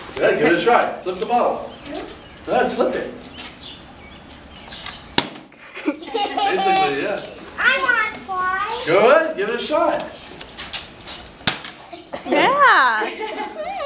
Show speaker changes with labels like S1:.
S1: Good, give it a try. Flip the bottle. Good, flip it. Basically, yeah.
S2: I want to try.
S1: Good, give it a shot.
S3: Yeah.